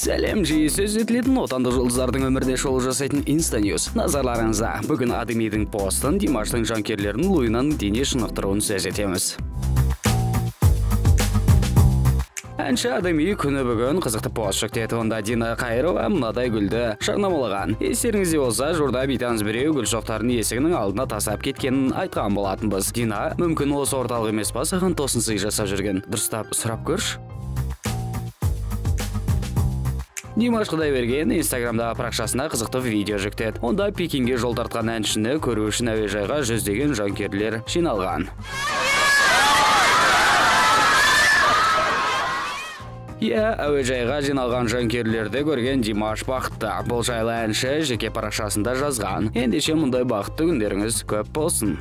Сәлем, жиі сөз етілетін отандық жұлдыздардың өмірде шолу жасайтын Инстаньюз. Назарларыңызға, бүгін Адемидің постын Димаштың жанкерлерінің Луинаның дене шынықтыруын сөз етеміз. Әнші Адеми күні бүгін қызықты пост жүктеді. Онда Дина Қайырова мынадай гүлді жарнамалаған. Естеріңізде болса, жұрда бейтаныс біреу гүл шоқтарын есігінің алдына тасап кеткенін айтқан болатынбыз. Дина, мүмкін осы орталық емес па, саған тосын сый жасап жүрген. Дұрыстап сұрап көрші. Димаш Құдайберген Инстаграмдағы парақшасына қызықты видео жүктеді. Онда Пекинге жол тартқан әншіні көру үшін әуежайға жүздеген жанкүйерлер жиналған. Әуежайға жиналған жанкүйерлерді көрген Димаш бақытты. Бұл жайлы әнші жеке парақшасында жазған. Ендеше мұндай бақытты күндеріңіз көп болсын.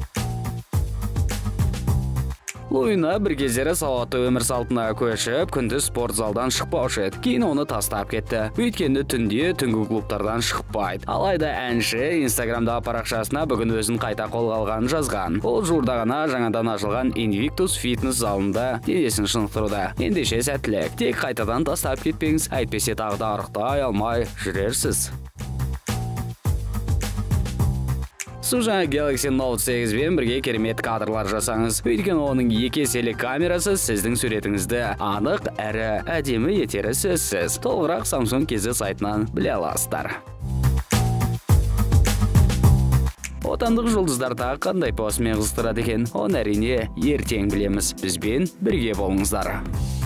Луина бір кездері салауатты өмір салтына көшіп, күндіз спорт залдан шықпаушы еді. Кейін оны тастап кетті. Өйткені түнде түнгі клубтардан шықпайды. Алайда әнші Инстаграмдағы парақшасына бүгін өзін қайта қолға алғанын жазған. Ол жуырда ғана жаңадан ашылған Invictus фитнес залында денесін шынықтыруда. Ендеше сәттілік. Тек қайтадан тастап кетпеңіз, әйтпесе тағы да арықтай алмай жүрерсіз. Су жаңа Galaxy Note 8 бен бірге керемет кадрлар жасаңыз. Өйткені оның 2 еселік камерасы сіздің суретіңізді анық әрі әдемі етері сөзсіз. Толығырақ Samsung KZ сайтынан біле аласыздар. Отандық жұлдыздарда қандай постмен қызықтырады екен, оны әрине ертең білеміз. Бізбен бірге болыңыздар.